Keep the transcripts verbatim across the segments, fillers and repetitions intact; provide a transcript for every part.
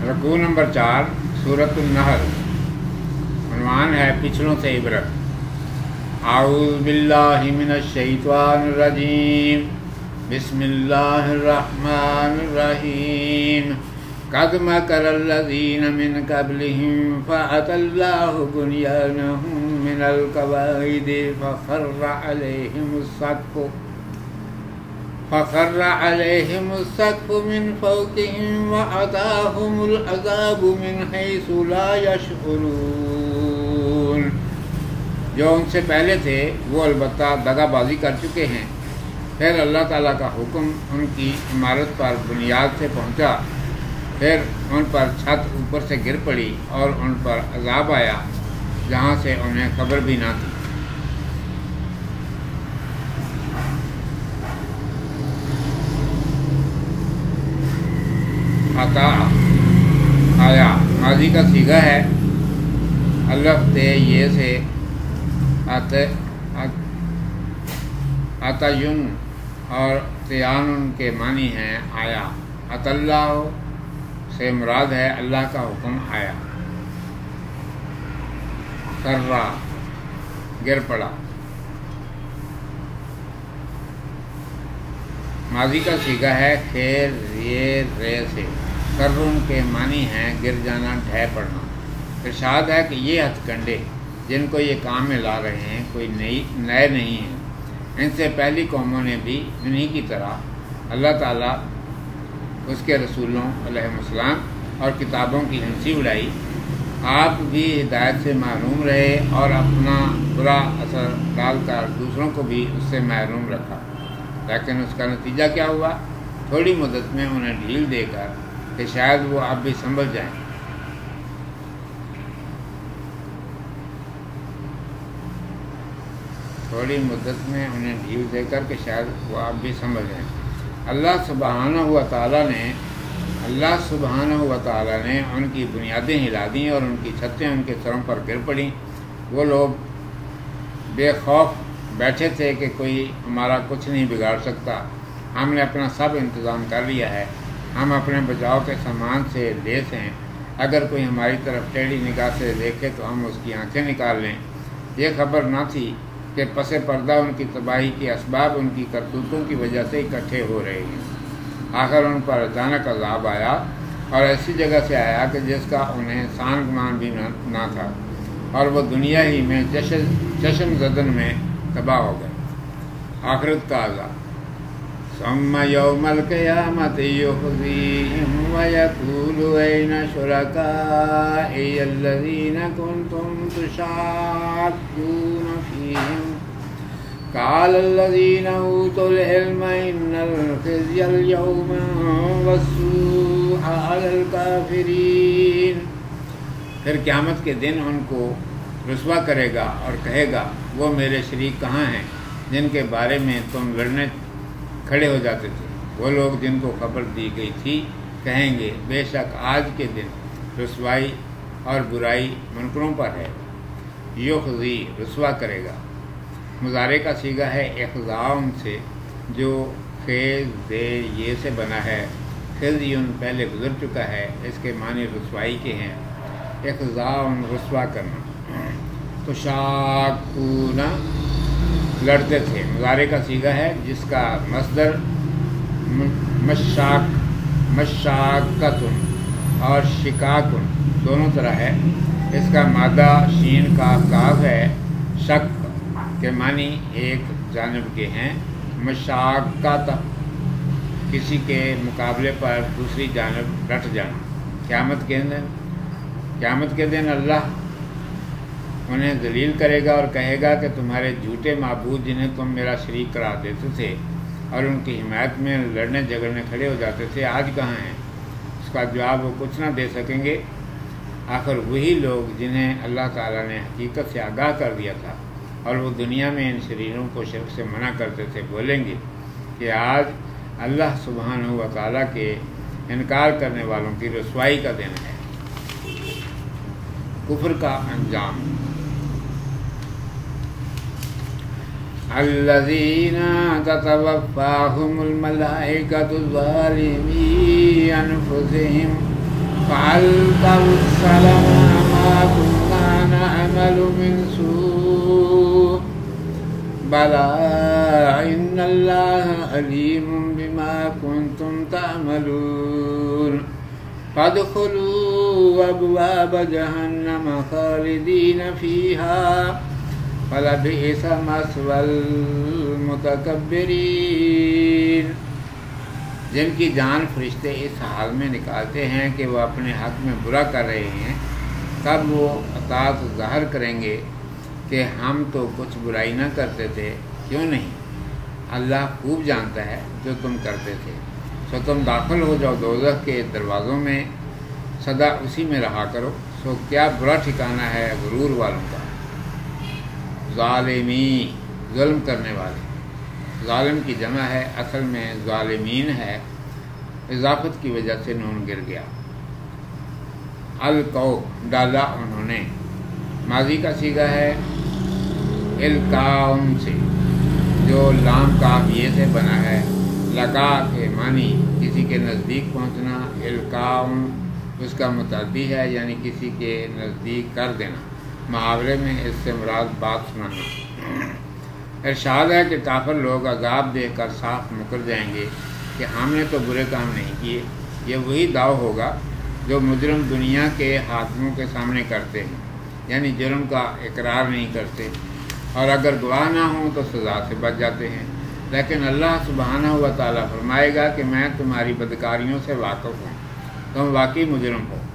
رکوع نمبر چار سورۃ النحل، عنوان ہے پچھلوں سے عبرت۔ اعوذ باللہ من الشیطان الرجیم، بسم اللہ الرحمن الرحیم۔ قد مکر الذین من قبلہم فأتی اللہ بنیانہم من القواعد فخر علیہم السقف فخر علیہم السقف من فوقہم وأتاہم العذاب من حیث لا یشعرون۔ جو ان سے پہلے تھے وہ البتہ دغا بازی کر چکے ہیں، پھر اللہ تعالیٰ کا حکم ان کی عمارت پر بنیاد سے پہنچا، پھر ان پر چھت اوپر سے گر پڑی اور ان پر عذاب آیا جہاں سے انہیں خبر بھی نہ تھی۔ عطا آیا ماضی کا صیغہ ہے، الف تے یہ سے عطیٌ اور تیان کے معنی ہیں آیا۔ عطا اللہ سے مراد ہے اللہ کا حکم آیا۔ خرّا گر پڑا، ماضی کا صیغہ ہے خیر یہ رے سے۔ خرّن کے معنی ہیں گر جانا، ڈھہ پڑنا۔ ارشاد ہے کہ یہ ہتھ کنڈے جن کو یہ کام میں لا رہے ہیں کوئی نئی نئے نہیں ہیں، ان سے پہلی قوموں نے بھی انہی کی طرح اللہ تعالیٰ اس کے رسولوں علیہ السلام اور کتابوں کی ہنسی اڑائی۔ آپ بھی ہدایت سے محروم رہے اور اپنا برا اثر ڈال کر دوسروں کو بھی اس سے محروم رکھا، لیکن اس کا نتیجہ کیا ہوا؟ تھوڑی مدت میں انہیں ڈھیل دے کر کہ شاید وہ اب بھی سنبھل جائیں۔ تھوڑی مدت میں انہیں ڈھیل دے کر کہ شاید وہ اب بھی سنبھل جائیں۔ اللہ سبحانہ و تعالیٰ نے اللہ سبحانہ و تعالیٰ نے ان کی بنیادیں ہلا دیں اور ان کی چھتیں ان کے سروں پر گر پڑیں۔ وہ لوگ بے خوف بیٹھے تھے کہ کوئی ہمارا کچھ نہیں بگاڑ سکتا، ہم نے اپنا سب انتظام کر لیا ہے، ہم اپنے بچاؤ کے سامان سے لیس ہیں، اگر کوئی ہماری طرف ٹیڑھی نگاہ سے دیکھے تو ہم اس کی آنکھیں نکال لیں۔ یہ خبر نہ تھی کہ پس پردہ ان کی تباہی کے اسباب ان کی کرتوتوں کی وجہ سے اکٹھے ہو رہے ہیں۔ آخر ان پر اچانک عذاب آیا اور ایسی جگہ سے آیا کہ جس کا انہیں سان گمان بھی نہ تھا، اور وہ دنیا ہی میں چشم چشم زدن میں تباہ ہو گئے۔ آخرت کا عذاب۔ ثم یوم القیامۃ یخزیہم ویقول این شرکائی الذین کنتم تشاقون فیہم قال الذین اوتوا العلم ان الخزی اليوم والسوء علی الکافرین۔ پھر قیامت کے دن ان کو رسوا کرے گا اور کہے گا وہ میرے شریک کہاں ہیں جن کے بارے میں تم لڑنے کھڑے ہو جاتے تھے؟ وہ لوگ جن کو خبر دی گئی تھی کہیں گے بے شک آج کے دن رسوائی اور برائی منکروں پر ہے۔ یخزی رسوا کرے گا، مضارع کا صیغہ ہے اخزاؤن سے جو خیز دے یہ سے بنا ہے۔ خزیون پہلے گزر چکا ہے، اس کے معنی رسوائی کے ہیں۔ اخزاؤن رسوا کرنا۔ تو شاکون لڑتے تھے، مضارع کا صیغہ ہے جس کا مصدر مشاق مشاقتن اور شکاکن دونوں طرح ہے۔ اس کا مادہ شین کا کاف ہے۔ شک کے معنی ایک جانب کے ہیں، مشاقت کسی کے مقابلے پر دوسری جانب ڈٹ جانا۔ قیامت کے دن قیامت کے دن اللہ انہیں ذلیل کرے گا اور کہے گا کہ تمہارے جھوٹے معبود جنہیں تم میرا شریک قرار دیتے تھے اور ان کی حمایت میں لڑنے جھگڑنے کھڑے ہو جاتے تھے، آج کہاں ہیں؟ اس کا جواب وہ کچھ نہ دے سکیں گے۔ آخر وہی لوگ جنہیں اللہ تعالیٰ نے حقیقت سے آگاہ کر دیا تھا اور وہ دنیا میں ان شریروں کو شرک سے منع کرتے تھے، بولیں گے کہ آج اللہ سبحانہ و تعالیٰ کے انکار کرنے والوں کی رسوائی کا دن ہے۔ کفر کا انجام۔ الذین تتوفاہم الملائکۃ ظالمی انفسہم فَأَلْقَوْا السَّلَامَ مَا كُنَّا نَعْمَلُ مِنْ سُوءٍ بَلَىٰ إِنَّ اللَّهَ عَلِيمٌ بِمَا كُنْتُمْ تَعْمَلُونَ فَادْخُلُوا أَبْوَابَ جَهَنَّمَ خَالِدِينَ فِيهَا فَلَبِئْسَ مَثْوَى الْمُتَكَبِّرِينَ۔ جن کی جان فرشتے اس حال میں نکالتے ہیں کہ وہ اپنے حق میں برا کر رہے ہیں، تب وہ اطاعت ظاہر کریں گے کہ ہم تو کچھ برائی نہ کرتے تھے، کیوں نہیں؟ اللہ خوب جانتا ہے جو تم کرتے تھے، سو تم داخل ہو جاؤ دوزخ کے دروازوں میں، سدا اسی میں رہا کرو، سو کیا برا ٹھکانہ ہے غرور والوں کا۔ ظالمی، ظلم کرنے والے، ظالم کی جمع ہے، اصل میں ظالمین ہے، اضافت کی وجہ سے نون گر گیا۔ القو، ڈالا انہوں نے، ماضی کا صیغہ ہے القاؤن سے، جو لام کاف یہ سے بنا ہے۔ لگا کے معنی کسی کے نزدیک پہنچنا، القاؤن اس کا متعدی ہے، یعنی کسی کے نزدیک کر دینا، محاورے میں اس سے مراد بات سنانا۔ ارشاد ہے کہ کافر لوگ عذاب دیکھ کر صاف مکر جائیں گے کہ ہم نے تو برے کام نہیں کیے۔ یہ وہی دعو ہوگا جو مجرم دنیا کے حاکموں کے سامنے کرتے ہیں، یعنی جرم کا اقرار نہیں کرتے، اور اگر گواہ نہ ہوں تو سزا سے بچ جاتے ہیں۔ لیکن اللہ سبحانہ و تعالیٰ فرمائے گا کہ میں تمہاری بدکاریوں سے واقف ہوں، تم واقعی مجرم ہو،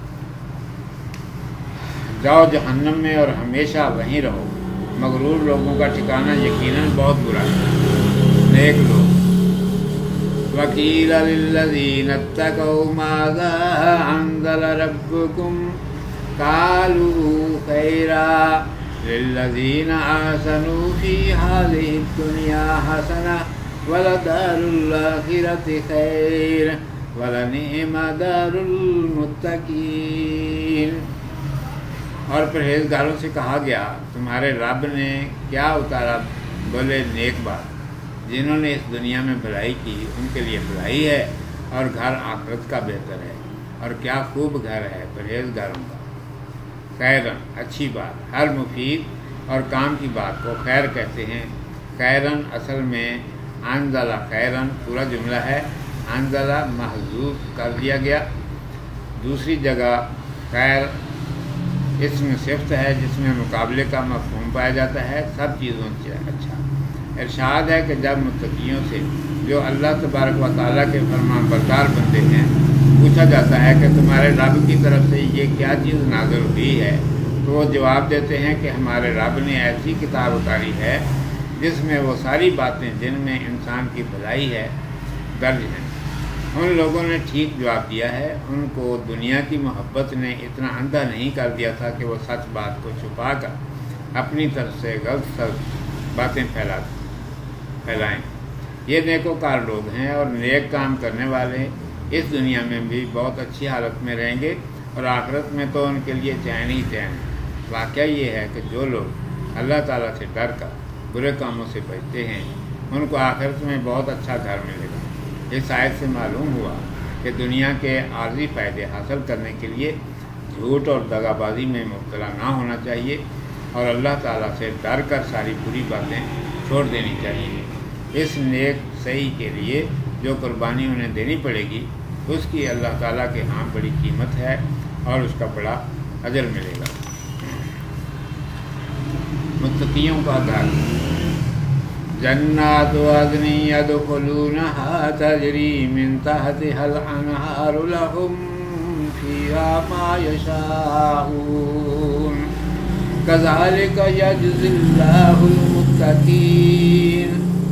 جاؤ جہنم میں اور ہمیشہ وہیں رہو۔ مغرور لوگوں کا ٹھکانہ یقیناً بہت برا ہے۔ نیک لوگ، وَقِيلَ لِلَّذِينَ اتَّقَوْا مَاذَا أَنزَلَ رَبُّكُمْ قَالُوا خَيْرًا لِلَّذِينَ أَحْسَنُوا فِي هَٰذِهِ الدُّنْيَا حَسَنَةٌ وَلَدَارُ الْآخِرَةِ خَيْرٌ وَلَنِعْمَ دَارُ الْمُتَّقِينَ۔ اور پرہیزگاروں سے کہا گیا تمہارے رب نے کیا اتارا؟ بولے نیک بات، جنہوں نے اس دنیا میں بھلائی کی ان کے لیے بھلائی ہے اور گھر آخرت کا بہتر ہے، اور کیا خوب گھر ہے پرہیزگاروں کا۔ خیرن، اچھی بات، ہر مفید اور کام کی بات کو خیر کہتے ہیں۔ خیرن اصل میں انزلہ، خیرن پورا جملہ ہے، انزلہ محذوف کر دیا گیا۔ دوسری جگہ خیر اسم صفت ہے جس میں مقابلے کا مفہوم پایا جاتا ہے، سب چیزوں سے اچھا۔ ارشاد ہے کہ جب متقیوں سے جو اللہ تبارک و تعالیٰ کے فرمان بردار بندے ہیں پوچھا جاتا ہے کہ تمہارے رب کی طرف سے یہ کیا چیز نازل ہوئی ہے، تو وہ جواب دیتے ہیں کہ ہمارے رب نے ایسی کتاب اتاری ہے جس میں وہ ساری باتیں جن میں انسان کی بھلائی ہے درج ہیں۔ ان لوگوں نے ٹھیک جواب دیا ہے، ان کو دنیا کی محبت نے اتنا اندھا نہیں کر دیا تھا کہ وہ سچ بات کو چھپا کر اپنی طرف سے غلط سلط باتیں پھیلا پھیلائیں۔ یہ نیکوکار لوگ ہیں اور نیک کام کرنے والے اس دنیا میں بھی بہت اچھی حالت میں رہیں گے، اور آخرت میں تو ان کے لیے چین ہی چین ہے۔ واقعہ یہ ہے کہ جو لوگ اللہ تعالیٰ سے ڈر کر برے کاموں سے بچتے ہیں ان کو آخرت میں بہت اچھا گھر ملے گا۔ اس آیت سے معلوم ہوا کہ دنیا کے عارضی فائدے حاصل کرنے کے لیے جھوٹ اور دغا بازی میں مبتلا نہ ہونا چاہیے، اور اللہ تعالیٰ سے ڈر کر ساری بری باتیں چھوڑ دینی چاہیے۔ اس نیک صحیح کے لیے جو قربانی انہیں دینی پڑے گی اس کی اللہ تعالیٰ کے ہاں بڑی قیمت ہے اور اس کا بڑا اجر ملے گا۔ متقیوں کا گھر، جنات عدن يدخلونها تجری من تحتها الانہار لهم فیہا ما یشاءون کذالک یجزی اللہ المتقین۔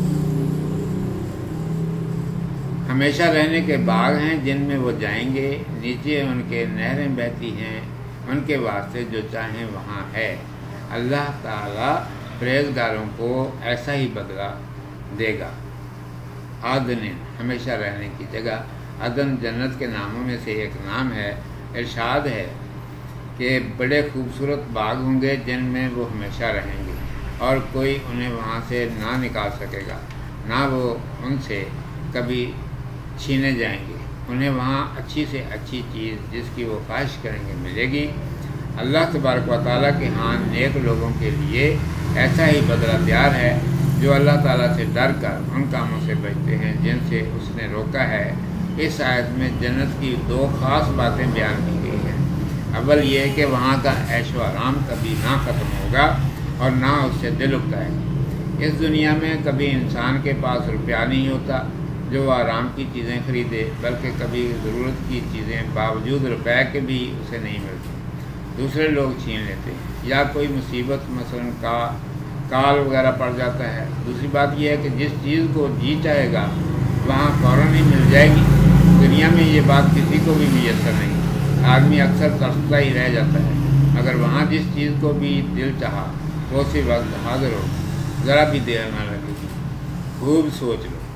ہمیشہ رہنے کے باغ ہیں جن میں وہ جائیں گے، نیچے ان کے نہریں بہتی ہیں، ان کے واسطے جو چاہیں وہاں ہے۔ اللہ تعالیٰ پرہیزگاروں کو ایسا ہی بدلہ دے گا۔ عدن، ہمیشہ رہنے کی جگہ۔ عدن جنت کے ناموں میں سے ایک نام ہے۔ ارشاد ہے کہ بڑے خوبصورت باغ ہوں گے جن میں وہ ہمیشہ رہیں گے، اور کوئی انہیں وہاں سے نہ نکال سکے گا، نہ وہ ان سے کبھی چھینے جائیں گے۔ انہیں وہاں اچھی سے اچھی چیز جس کی وہ خواہش کریں گے ملے گی۔ اللہ تبارک و تعالیٰ کے ہاں نیک لوگوں کے لیے ایسا ہی بدلہ تیار ہے جو اللہ تعالیٰ سے ڈر کر ان کاموں سے بچتے ہیں جن سے اس نے روکا ہے۔ اس آیت میں جنت کی دو خاص باتیں بیان کی گئی ہیں۔ اول یہ کہ وہاں کا عیش و آرام کبھی نہ ختم ہوگا اور نہ اس سے دل اکتائے گا۔ اس دنیا میں کبھی انسان کے پاس روپیہ نہیں ہوتا جو وہ آرام کی چیزیں خریدے، بلکہ کبھی ضرورت کی چیزیں باوجود روپے کے بھی اسے نہیں ملتی، دوسرے لوگ چھین لیتے ہیں، یا کوئی مصیبت مثلاً کا کال وغیرہ پڑ جاتا ہے۔ دوسری بات یہ ہے کہ جس چیز کو جی چاہے گا وہاں فوراً ہی مل جائے گی۔ دنیا میں یہ بات کسی کو بھی میسر نہیں، آدمی اکثر ترستا ہی رہ جاتا ہے، مگر وہاں جس چیز کو بھی دل چاہا وہ اسی وقت حاضر ہو، ذرا بھی دیر نہ لگے گی۔ خوب سوچ لو۔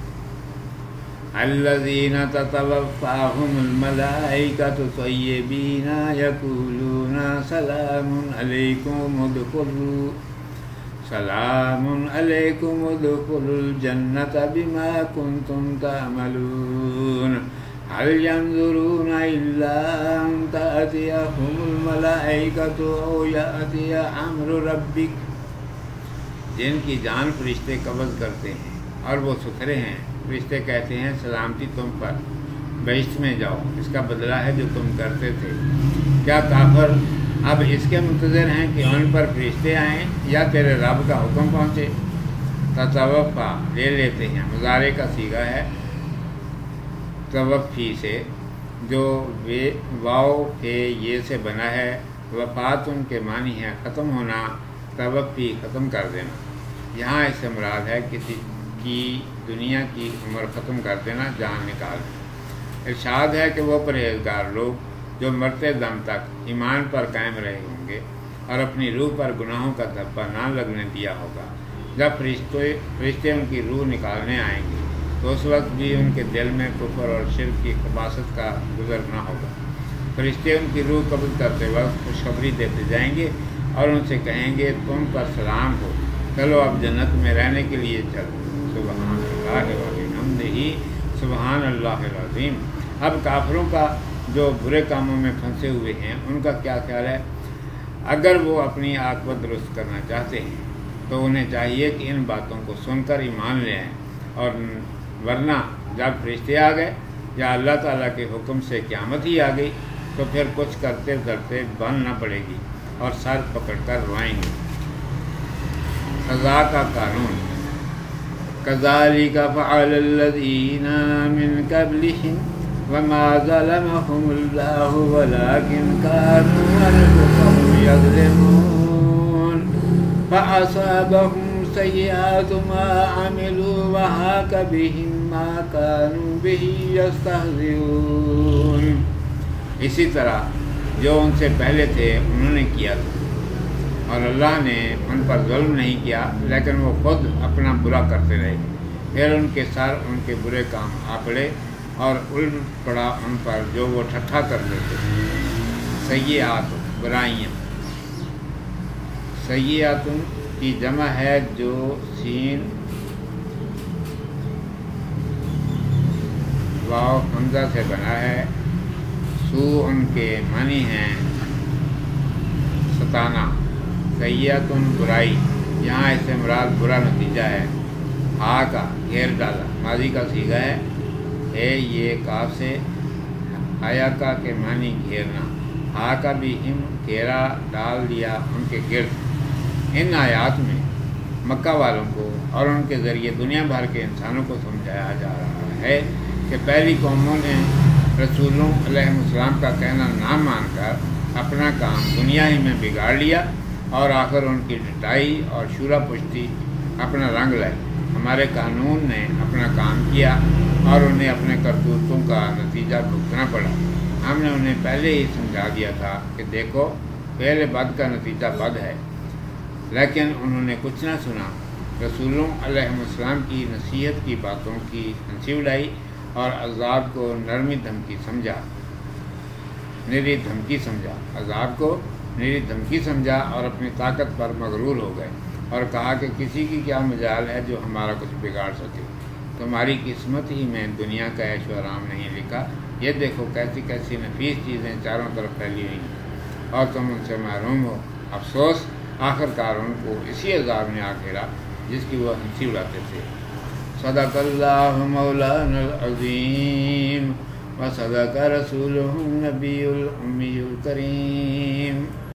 الذین تتوفاہم الملائکۃ طیبین یقولون سلام علیکم ادخلوا سلام علیکم ادخلوا الجنۃ بما کنتم تعملون هل ينظرون الا ان تأتیہم الملائکۃ او یأتی امر ربک۔ جن کی جان فرشتے قبض کرتے ہیں اور وہ ستھرے ہیں، فرشتے کہتے ہیں سلامتی تم پر، بہشت میں جاؤ، اس کا بدلہ ہے جو تم کرتے تھے۔ کیا کافر اب اس کے منتظر ہیں کہ ان پر فرشتے آئیں یا تیرے رب کا حکم پہنچے؟ تتوفا لے لیتے ہیں، مضارع کا صیغہ ہے توفی سے، جو واو پہ یہ سے بنا ہے۔ وفات ان کے معنی ہے ختم ہونا، توفی ختم کر دینا۔ یہاں اس سے مراد ہے کسی کی دنیا کی عمر ختم کر دینا، جان نکال دینا۔ ارشاد ہے کہ وہ پرہیزگار لوگ جو مرتے دم تک ایمان پر قائم رہے ہوں گے اور اپنی روح پر گناہوں کا دھبا نہ لگنے دیا ہوگا، جب فرشتے فرشتے ان کی روح نکالنے آئیں گے تو اس وقت بھی ان کے دل میں کفر اور شرک کی خباثت کا گزر نہ ہوگا۔ فرشتے ان کی روح قبض کرتے وقت خوشخبری دیتے جائیں گے اور ان سے کہیں گے تم پر سلام ہو، چلو اب جنت میں رہنے کے لیے چلو۔ سبحان اللہ وبحمدہ، سبحان اللہ العظیم۔ اب کافروں کا جو برے کاموں میں پھنسے ہوئے ہیں ان کا کیا خیال ہے؟ اگر وہ اپنی عاقبت درست کرنا چاہتے ہیں تو انہیں چاہیے کہ ان باتوں کو سن کر ایمان لے آئیں، اور ورنہ جب فرشتے آ گئے یا اللہ تعالیٰ کے حکم سے قیامت ہی آ گئی تو پھر کچھ کرتے دھرتے بننا پڑے گی اور سر پکڑ کر روائیں گے۔ قضا کا قانون۔ کذالک فعل الذین من قبلہم وما ظلمهم اللہ ولکن کانوا انفسهم یظلمون فاصابهم سیئات ما عملوا وحاق بهم ما كانوا به یستہزئون۔ اسی طرح جو ان سے پہلے تھے انہوں نے کیا تھا، اور اللہ نے ان پر ظلم نہیں کیا لیکن وہ خود اپنا برا کرتے رہے، پھر ان کے سر ان کے برے کام آ پڑے اور الٹ پڑا ان پر جو وہ ٹھٹھا کر لیتے تھے۔ سیئات برائیاں، سیئات کی جمع ہے جو سین واو حمزہ سے بنا ہے۔ سو ان کے معنی ہیں ستانا، سیئات برائی، یہاں اس سے مراد برا نتیجہ ہے۔ ہا کا گھیر ڈالا، ماضی کا صیغہ ہے، ہے یہ کاف سے حیا کا کے معنی گھیرنا، ہا کا بھی ہم گھیرا ڈال دیا ان کے گرد۔ ان آیات میں مکہ والوں کو اور ان کے ذریعے دنیا بھر کے انسانوں کو سمجھایا جا رہا ہے کہ پہلی قوموں نے رسولوں علیہ السلام کا کہنا نہ مان کر اپنا کام دنیا ہی میں بگاڑ لیا، اور آخر ان کی ڈٹائی اور شورا پشتی اپنا رنگ لائی۔ ہمارے قانون نے اپنا کام کیا اور انہیں اپنے کرتوتوں کا نتیجہ بھگتنا پڑا۔ ہم نے انہیں پہلے ہی سمجھا دیا تھا کہ دیکھو پہلے بد کا نتیجہ بد ہے، لیکن انہوں نے کچھ نہ سنا۔ رسولوں علیہ السلام کی نصیحت کی باتوں کی ہنسی اڑائی اور عذاب کو نرمی دھمکی سمجھا نری دھمکی سمجھا عذاب کو نری دھمکی سمجھا اور اپنی طاقت پر مغرور ہو گئے اور کہا کہ کسی کی کیا مجال ہے جو ہمارا کچھ بگاڑ سکے۔ تمہاری قسمت ہی میں دنیا کا عیش و آرام نہیں لکھا، یہ دیکھو کیسی کیسی نفیس چیزیں چاروں طرف پھیلی ہوئی ہیں اور تم ان سے محروم ہو۔ افسوس آخر کار ان کو اسی عذاب نے آ گھیرا جس کی وہ ہنسی اڑاتے تھے۔ صدق اللہ مولانا العظیم و صدق رسولہ النبی الامی الکریم۔